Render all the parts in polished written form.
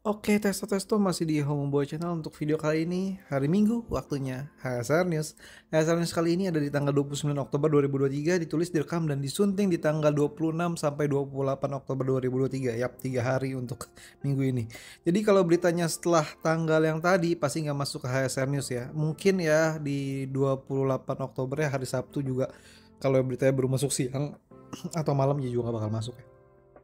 Oke, testo-testo masih di Homeboy Channel untuk video kali ini, hari Minggu, waktunya HSR News. HSR News kali ini ada di tanggal 29 Oktober 2023, ditulis, direkam, dan disunting di tanggal 26 sampai 28 Oktober 2023. Yap, 3 hari untuk minggu ini. Jadi kalau beritanya setelah tanggal yang tadi, pasti nggak masuk ke HSR News ya. Mungkin ya di 28 Oktober ya, hari Sabtu juga, kalau beritanya baru masuk siang atau malam ya juga nggak bakal masuk ya.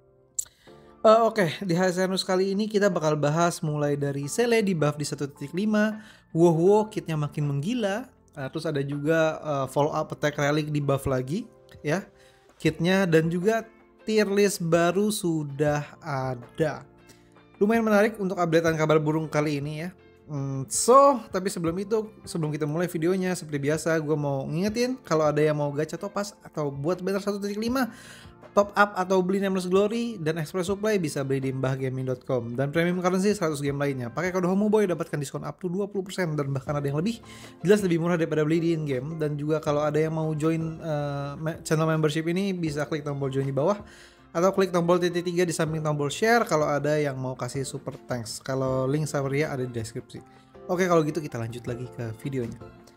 Oke, di HSR News kali ini kita bakal bahas mulai dari Sele di buff di 1.5, Wowo kitnya makin menggila, terus ada juga follow up attack relic di buff lagi ya kitnya, dan juga tier list baru sudah ada. Lumayan menarik untuk updatean kabar burung kali ini ya. Tapi sebelum itu, sebelum kita mulai videonya, seperti biasa gue mau ngingetin kalau ada yang mau gacha topas atau buat banner 1.5, top up atau beli Nameless Glory dan Express Supply bisa beli di mbahgaming.com, dan premium currency 100 game lainnya. Pakai kode HOMOBOY dapatkan diskon up to 20% dan bahkan ada yang lebih jelas lebih murah daripada beli di in-game. Dan juga kalau ada yang mau join channel membership ini, bisa klik tombol join di bawah atau klik tombol titik 3 di samping tombol share kalau ada yang mau kasih super thanks. Kalau link servernya ada di deskripsi. Oke, kalau gitu kita lanjut lagi ke videonya.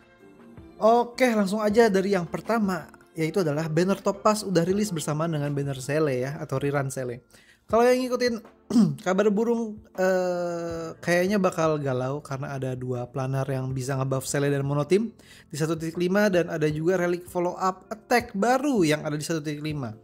Oke, langsung aja dari yang pertama, yaitu adalah banner Topaz udah rilis bersama dengan banner Sele ya, atau rerun Sele. Kalau yang ngikutin kabar burung, kayaknya bakal galau karena ada dua planar yang bisa ngebuff Sele dan Monoteam di 1.5, dan ada juga relic follow up attack baru yang ada di 1.5.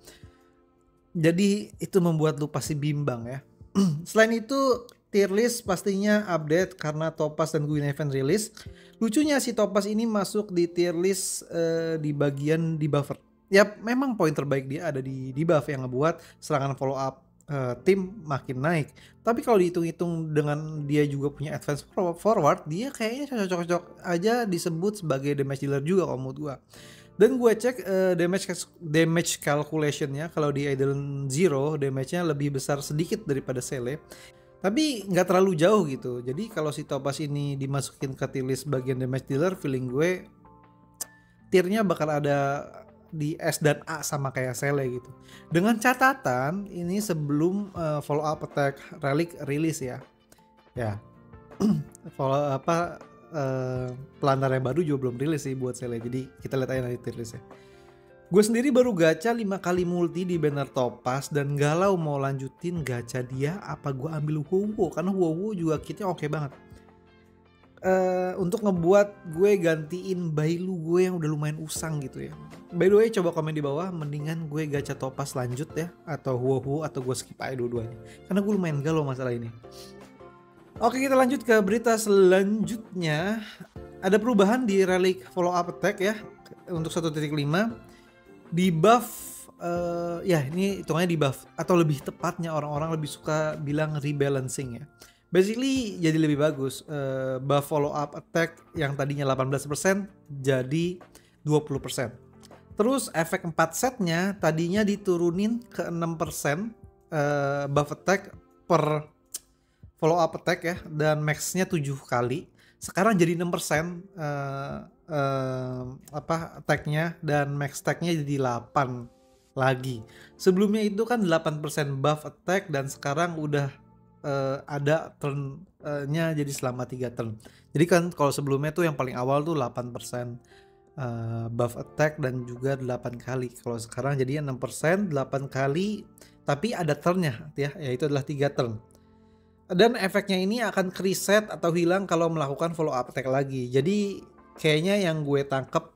Jadi itu membuat lu pasti bimbang ya. Selain itu, tier list pastinya update karena Topaz dan Gwyn event rilis. Lucunya si Topaz ini masuk di tier list di bagian debuffer. Ya memang poin terbaik dia ada di debuff yang ngebuat serangan follow up tim makin naik. Tapi kalau dihitung-hitung dengan dia juga punya advance forward, dia kayaknya cocok-cocok aja disebut sebagai damage dealer juga kalau menurut gua. Dan gue cek damage calculationnya, kalau di Eidolon Zero damage-nya lebih besar sedikit daripada Sele, tapi nggak terlalu jauh gitu. Jadi kalau si Topaz ini dimasukin ke tier list bagian damage dealer, feeling gue tiernya bakal ada di S dan A sama kayak Sele gitu. Dengan catatan ini sebelum follow up attack relic rilis ya. Ya, follow apa planar yang baru juga belum rilis sih buat Sele. Jadi kita lihat aja nanti tier listnya. Gue sendiri baru gacha 5 kali multi di banner Topaz dan galau mau lanjutin gacha dia apa gue ambil Wowo, karena Wowo juga kitnya oke banget. Untuk ngebuat gue gantiin Bailu gue yang udah lumayan usang gitu ya. By the way, coba komen di bawah mendingan gue gacha Topaz lanjut ya, atau Wowo, atau gue skip aja dua-duanya, karena gue lumayan galau masalah ini. Oke, kita lanjut ke berita selanjutnya. Ada perubahan di relic follow up attack ya untuk 1.5. Di buff, ya ini hitungannya di buff, atau lebih tepatnya orang-orang lebih suka bilang rebalancing ya. Basically jadi lebih bagus. Buff follow up attack yang tadinya 18% jadi 20%. Terus efek 4 setnya tadinya diturunin ke 6% buff attack per follow up attack ya, dan maxnya 7 kali. Sekarang jadi 6% attacknya, dan max attacknya jadi 8 lagi. Sebelumnya itu kan 8% buff attack, dan sekarang udah ada turn-nya jadi selama 3 turn. Jadi kan kalau sebelumnya tuh yang paling awal tuh 8% buff attack dan juga 8 kali. Kalau sekarang jadi 6%, 8 kali, tapi ada turn-nya ya, yaitu adalah 3 turn. Dan efeknya ini akan reset atau hilang kalau melakukan follow up attack lagi. Jadi kayaknya yang gue tangkep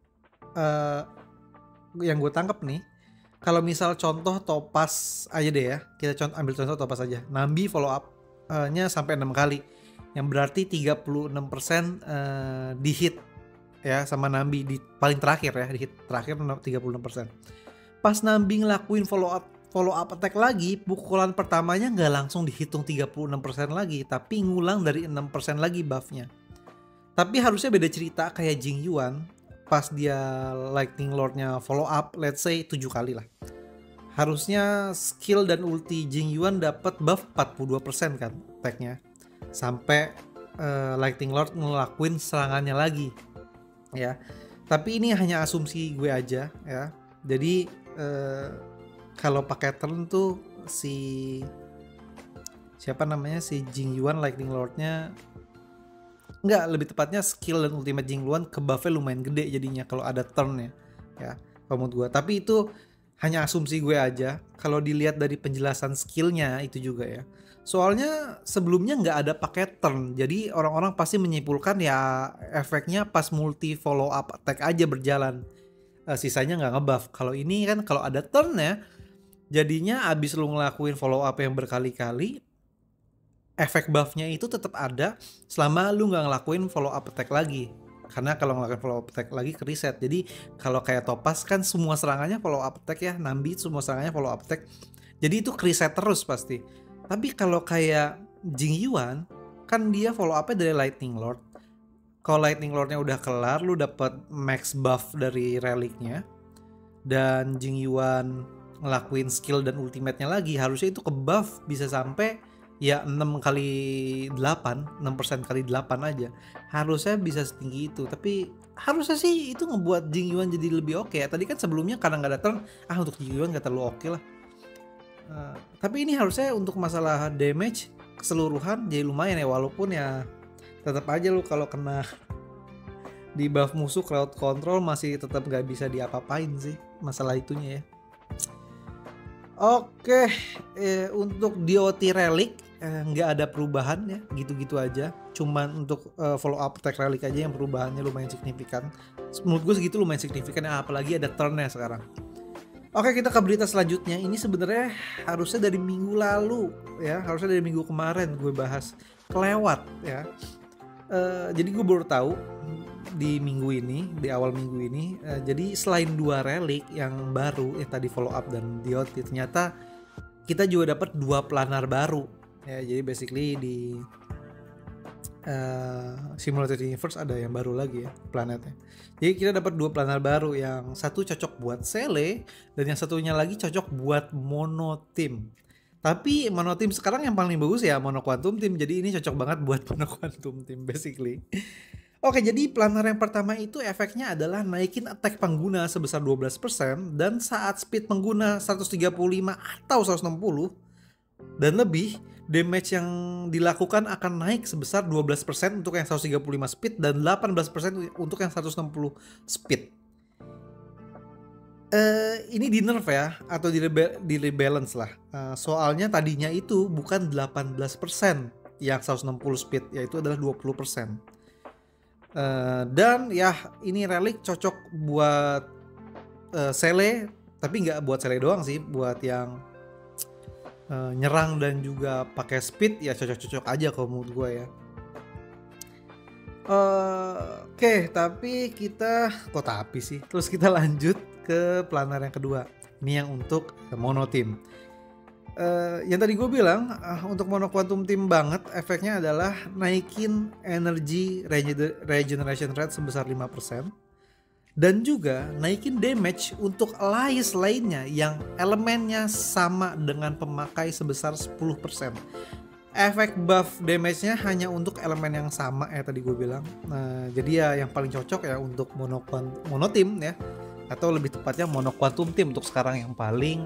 nih, kalau misal contoh Topaz aja deh ya, kita ambil contoh Topaz aja. Nambi follow up-nya sampai 6 kali, yang berarti 36% di hit ya sama Nambi di paling terakhir ya, di hit terakhir 36%. Pas Nambi ngelakuin follow up attack lagi, pukulan pertamanya nggak langsung dihitung 36% lagi, tapi ngulang dari 6% lagi buffnya. Tapi harusnya beda cerita kayak Jing Yuan, pas dia Lightning Lord-nya follow up, let's say 7 kali lah. Harusnya skill dan ulti Jing Yuan dapat buff 42% kan attack-nya, sampai Lightning Lord ngelakuin serangannya lagi ya. Tapi ini hanya asumsi gue aja ya. Jadi kalau pakai turn tuh si siapa namanya, si Jing Yuan Lightning Lord-nya, enggak, lebih tepatnya skill dan ultimate Jing Yuan ke buff-nya lumayan gede jadinya kalau ada turn ya kalau menurut gue. Tapi itu hanya asumsi gue aja kalau dilihat dari penjelasan skillnya itu juga ya. Soalnya sebelumnya nggak ada pakai turn, jadi orang-orang pasti menyimpulkan ya efeknya pas multi follow up attack aja berjalan. Sisanya nggak ngebuff. Kalau ini kan kalau ada turn ya, jadinya abis lu ngelakuin follow up yang berkali-kali, efek buffnya itu tetap ada selama lu nggak ngelakuin follow up attack lagi. Karena kalau ngelakuin follow up attack lagi ke reset. Jadi kalau kayak Topaz kan semua serangannya follow up attack ya, Nambi semua serangannya follow up attack. Jadi itu ke reset terus pasti. Tapi kalau kayak Jing Yuan kan dia follow up-nya dari Lightning Lord. Kalau Lightning Lord-nya udah kelar, lu dapat max buff dari reliknya, dan Jing Yuan ngelakuin skill dan ultimate-nya lagi, harusnya itu ke buff bisa sampai ya 6 kali 8, 6% kali 8 aja. Harusnya bisa setinggi itu. Tapi harusnya sih itu ngebuat Jing Yuan jadi lebih oke. Tadi kan sebelumnya karena nggak ada turn, untuk Jing Yuan nggak terlalu oke lah. Tapi ini harusnya untuk masalah damage keseluruhan jadi lumayan ya, walaupun ya tetap aja lu kalau kena di buff musuh crowd control masih tetap nggak bisa diapa-apain sih masalah itunya ya. Oke, untuk DOT relic nggak ada perubahan ya, gitu-gitu aja. Cuman untuk follow up attack relic aja yang perubahannya lumayan signifikan. Menurut gue segitu lumayan signifikan ya, apalagi ada turnnya sekarang. Oke, kita ke berita selanjutnya. Ini sebenarnya harusnya dari minggu lalu ya, harusnya dari minggu kemarin gue bahas, kelewat ya. Jadi gue baru tahu di minggu ini, di awal minggu ini. Jadi selain 2 relik yang baru yang tadi follow up dan DOT, ternyata kita juga dapat 2 planar baru ya. Jadi basically di Simulated Universe ada yang baru lagi ya planetnya. Jadi kita dapat 2 planar baru, yang satu cocok buat Sele dan yang satunya lagi cocok buat Mono Team. Tapi Mono Team sekarang yang paling bagus ya Mono Quantum Team. Jadi ini cocok banget buat Mono Quantum Team basically. Oke, jadi planar yang pertama itu efeknya adalah naikin attack pengguna sebesar 12% dan saat speed pengguna 135 atau 160 dan lebih, damage yang dilakukan akan naik sebesar 12% untuk yang 135 speed dan 18% untuk yang 160 speed. Ini di nerf ya, atau di rebalance lah. Soalnya tadinya itu bukan 18% yang 160 speed, yaitu adalah 20%. Dan ya ini relic cocok buat Sele, tapi nggak buat Sele doang sih, buat yang nyerang dan juga pakai speed ya cocok-cocok aja kalau menurut gue ya. Oke, tapi terus kita lanjut ke planar yang kedua. Ini yang untuk Mono Team. Yang tadi gue bilang untuk Mono Quantum Team banget, efeknya adalah naikin energy regeneration rate sebesar 5%. Dan juga naikin damage untuk allies lainnya yang elemennya sama dengan pemakai sebesar 10%. Efek buff damage-nya hanya untuk elemen yang sama ya tadi gue bilang. Jadi ya yang paling cocok ya untuk Mono Team ya, atau lebih tepatnya Mono Quantum Team untuk sekarang yang paling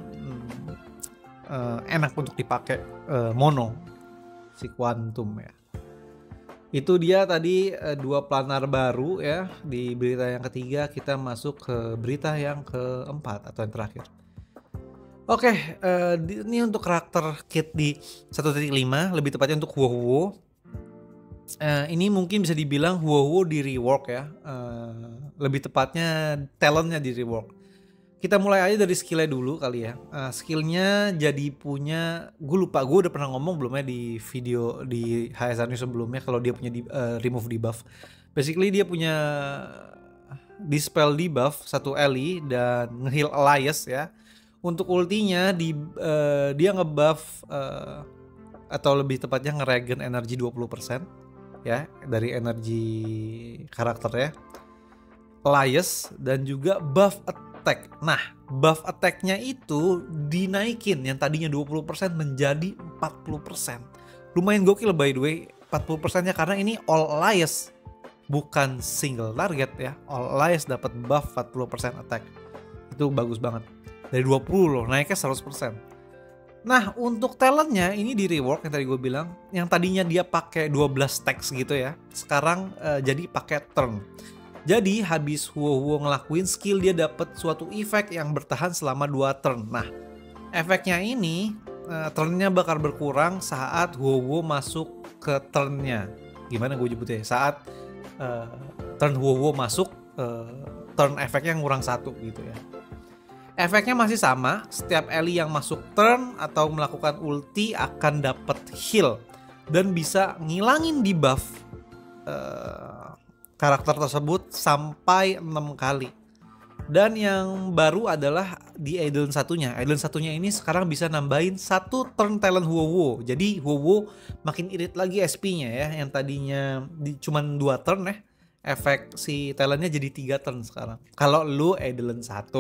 enak untuk dipakai mono si Quantum ya. Itu dia tadi 2 planar baru ya. Di berita yang ketiga kita masuk ke berita yang keempat atau yang terakhir. Oke, ini untuk karakter kit di 1.5, lebih tepatnya untuk Huohuo. Ini mungkin bisa dibilang Huohuo di rework ya. Lebih tepatnya talentnya di rework. Kita mulai aja dari skillnya dulu kali ya. Skillnya jadi punya, gue lupa, gue udah pernah ngomong belum ya di video di HSR News sebelumnya kalau dia punya remove debuff. Basically dia punya dispel debuff 1 Ellie dan ngeheal allies ya. Untuk ultinya dia ngebuff atau lebih tepatnya ngeregen energi 20% ya dari energi karakternya allies, dan juga buff attack. Nah, buff attack-nya itu dinaikin yang tadinya 20% menjadi 40%. Lumayan gokil by the way, 40%-nya karena ini all allies, bukan single target ya. All allies dapat buff 40% attack. Itu bagus banget. Dari 20 loh, naiknya 100%. Nah, untuk talentnya ini di rework yang tadi gue bilang, yang tadinya dia pakai 12 stacks gitu ya, sekarang jadi pakai turn. Jadi habis Huo ngelakuin skill dia dapat suatu efek yang bertahan selama 2 turn. Nah, efeknya ini turnnya bakal berkurang saat Huo masuk ke turnnya. Gimana gue nyebutnya? Saat turn Huo masuk, turn efeknya ngurang 1 gitu ya. Efeknya masih sama, setiap Ellie yang masuk turn atau melakukan ulti akan dapat heal dan bisa ngilangin debuff karakter tersebut sampai 6 kali. Dan yang baru adalah di Aedelin satunya. Aedelin satunya ini sekarang bisa nambahin 1 turn talent Huo. Jadi Huo makin irit lagi SP-nya ya, yang tadinya cuman 2 turn ya. Efek si talentnya jadi 3 turn sekarang. Kalau lu Aedelin 1.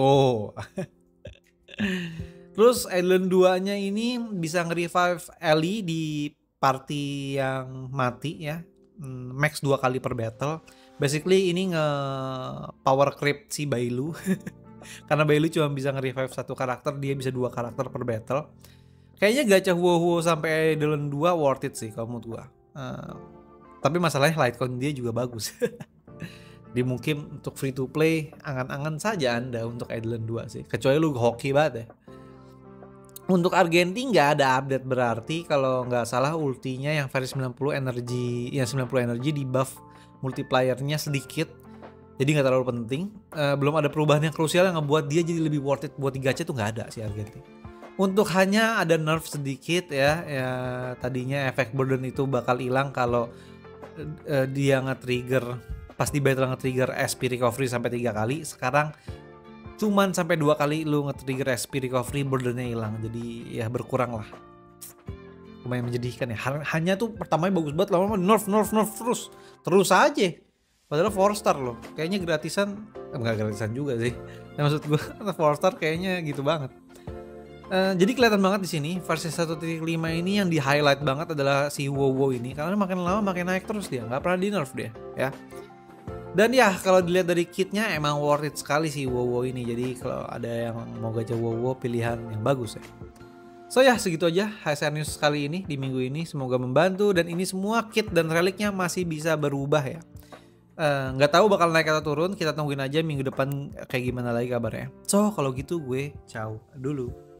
Terus Aedelin 2-nya ini bisa nge-revive Ellie di party yang mati ya. Max 2 kali per battle. Basically ini nge-power creep si Bailu. Karena Bailu cuma bisa nge-revive 1 karakter, dia bisa 2 karakter per battle. Kayaknya gacha Huo sampai Aedelin 2 worth it sih kalau menurut gua. Tapi masalahnya Litecoin dia juga bagus. Dia mungkin untuk free to play angan-angan saja Anda untuk Aedelin 2 sih. Kecuali lu hoki banget ya. Untuk Argenti nggak ada update berarti, kalau nggak salah ultinya yang versi 90 energi, yang 90 energi di buff multiplayernya sedikit. Jadi nggak terlalu penting. Belum ada perubahan yang krusial yang ngebuat dia jadi lebih worth it buat di gacha tuh nggak ada si Argenti. Untuk hanya ada nerf sedikit ya tadinya efek burden itu bakal hilang kalau dia nge-trigger pas di battle nge-trigger SP recovery sampai 3 kali. Sekarang cuman sampai 2 kali lu nge-trigger SP recovery, burdennya hilang. Jadi ya berkurang lah. Lumayan menjadikan ya. Hanya tuh pertamanya bagus banget, lama-lama nerf terus aja. Padahal 4 star loh. Kayaknya gratisan, enggak gratisan juga sih. Nah, maksud gue 4 star kayaknya gitu banget. Jadi kelihatan banget di sini versi 1.5 ini yang di highlight banget adalah si Huo ini, karena makin lama makin naik terus dia, nggak pernah di nerf dia ya. Dan ya kalau dilihat dari kitnya emang worth it sekali si Huo ini. Jadi kalau ada yang mau gacha Huo, pilihan yang bagus ya. So ya segitu aja HSR News kali ini di minggu ini, semoga membantu. Dan ini semua kit dan reliknya masih bisa berubah ya. Nggak tahu bakal naik atau turun, kita tungguin aja minggu depan kayak gimana lagi kabarnya. So kalau gitu gue ciao dulu.